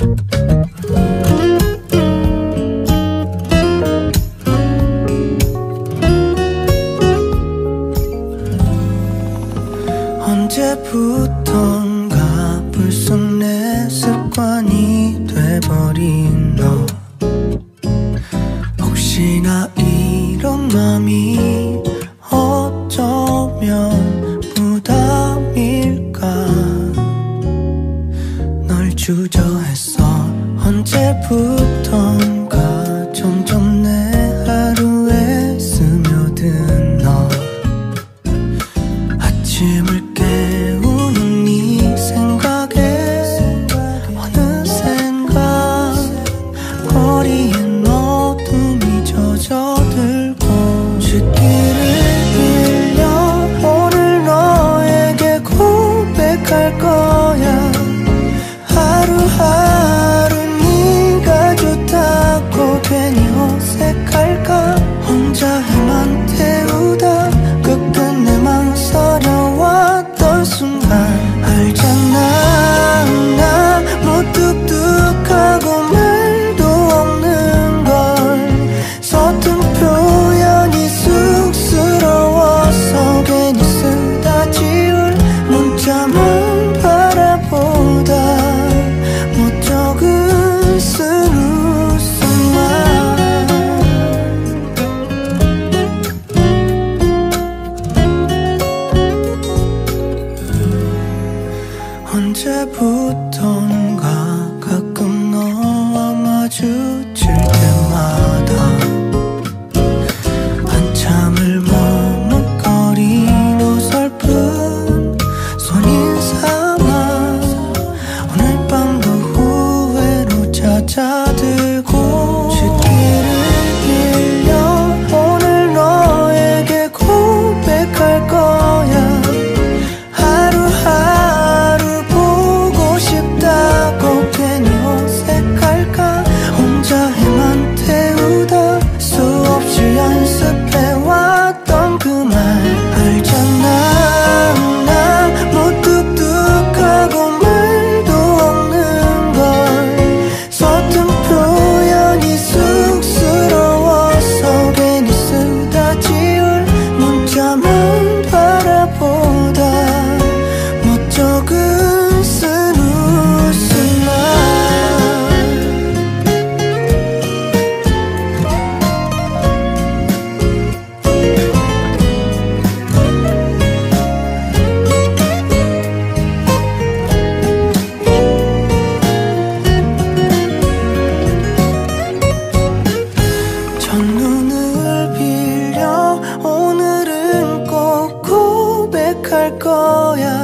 언제부턴가 불쑥 내 습관이 돼버린 너. 혹시나 이런 맘이 어쩌면 부담일까. 널 주저했어. 언제부턴가 점점 내 하루에 스며든 너. 아침을 깨우는 네 생각에 어느샌가 거리엔 어둠이 젖어들고. 쥐기를 빌려 오늘 너에게 고백할 거야. 하루하루 네가 좋다고 괜히 어색할까. 혼자에만 태우다 끝끝내 망설여왔던 순간. 알잖아 나 무뚝뚝하고 말도 없는 걸. 서툰 표현이 쑥스러워서 괜히 쓰다 지울 문자만 바라보다 못 적은 쓴 웃음만. 언제부턴가 가끔 너와 마주칠 때마다 한참을 머뭇거린 어설픈 손인사만 오늘 밤도 후회로 찾아들고. 쥐기를 빌려 오늘 너에게 고백할 거야. 하루하루 보고 싶다고 괜히 어색할까. 혼자에만 태우다 수없이 연습해왔던 그 말. 알잖아 나 무뚝뚝하고 말도 없는 걸. 서툰 표현이 쑥스러워서 괜히 쓰다 지울 문자만 바라보다 못 적은 쓴 웃음만. 첫눈을 빌려 오늘은 꼭 고백할 거야.